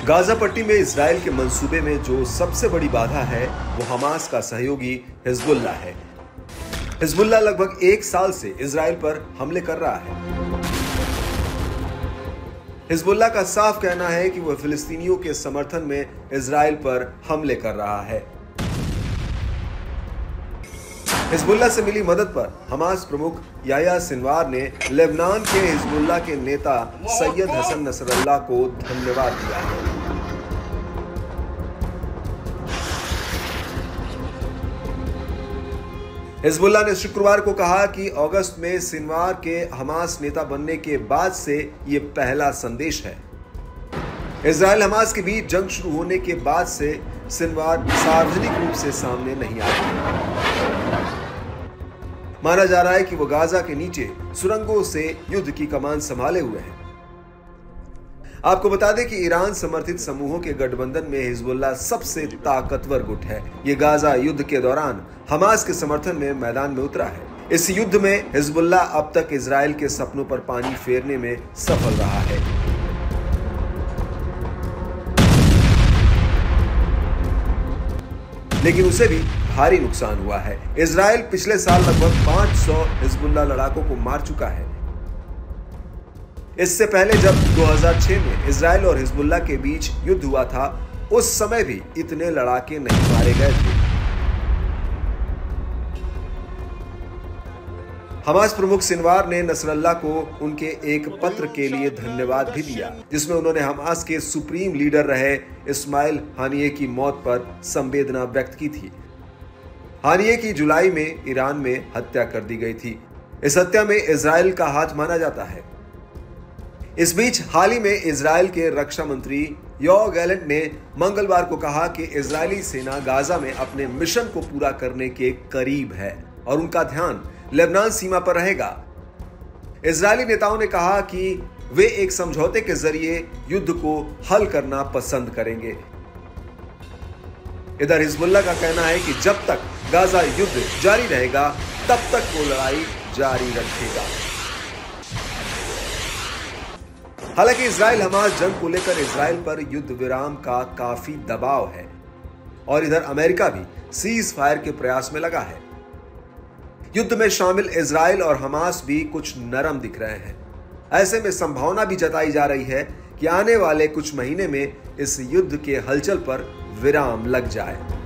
Gaza पट्टी में Israel के मंसूबे में जो सबसे बड़ी बाधा है वो हमास का सहयोगी हिजबुल्लाह है। हिजबुल्लाह लगभग 1 साल से इजराइल पर हमले कर रहा है। हिजबुल्लाह का साफ कहना है कि वह फिलिस्तीनियों के समर्थन में इजराइल पर हमले कर रहा है। हिजबुल्लाह से मिली मदद पर हमास प्रमुख याह्या सिनवार ने लेबनान के हिजबुल्लाह के नेता सैयद हसन नसरल्लाह को धन्यवाद दिया है। हिजबुल्लाह ने शुक्रवार को कहा कि अगस्त में सिनवार के हमास नेता बनने के बाद से यह पहला संदेश है। इजराइल हमास के बीच जंग शुरू होने के बाद से सिनवार सार्वजनिक रूप से सामने नहीं आए। माना जा रहा है कि वो गाजा के नीचे सुरंगों से युद्ध की कमान संभाले हुए हैं। आपको बता दें कि ईरान समर्थित समूहों के गठबंधन में हिजबुल्लाह सबसे ताकतवर गुट है। ये गाजा युद्ध के दौरान हमास के समर्थन में मैदान में उतरा है। इस युद्ध में हिजबुल्लाह अब तक इजराइल के सपनों पर पानी फेरने में सफल रहा है। लेकिन उसे भी भारी नुकसान हुआ है। इजराइल पिछले साल लगभग 500 हिजबुल्लाह लड़ाकों को मार चुका है। इससे पहले जब 2006 में इजराइल और हिजबुल्लाह के बीच युद्ध हुआ था, उस समय भी इतने लड़ाके नहीं मारे गए थे। हमास प्रमुख सिनवार ने नसरल्लाह को उनके एक पत्र के लिए धन्यवाद भी दिया, जिसमें उन्होंने हमास के सुप्रीम लीडर रहे इस्माइल हानिये की मौत पर संवेदना व्यक्त की थी। हानिये की जुलाई में ईरान में हत्या कर दी गई थी। इस हत्या में इजराइल का हाथ माना जाता है। इस बीच हाल ही में इजराइल के रक्षा मंत्री योआव गैलेंट ने मंगलवार को कहा कि इजरायली सेना गाजा में अपने मिशन को पूरा करने के करीब है और उनका ध्यान लेबनान सीमा पर रहेगा। इजरायली नेताओं ने कहा कि वे एक समझौते के जरिए युद्ध को हल करना पसंद करेंगे। इधर हिजबुल्लाह का कहना है कि जब तक गाजा युद्ध जारी रहेगा तब तक वो लड़ाई जारी रखेगा। हालांकि इजराइल हमास जंग को लेकर इजराइल पर युद्ध विराम का काफी दबाव है और इधर अमेरिका भी सीज फायर के प्रयास में लगा है। युद्ध में शामिल इजराइल और हमास भी कुछ नरम दिख रहे हैं। ऐसे में संभावना भी जताई जा रही है कि आने वाले कुछ महीने में इस युद्ध के हलचल पर विराम लग जाए।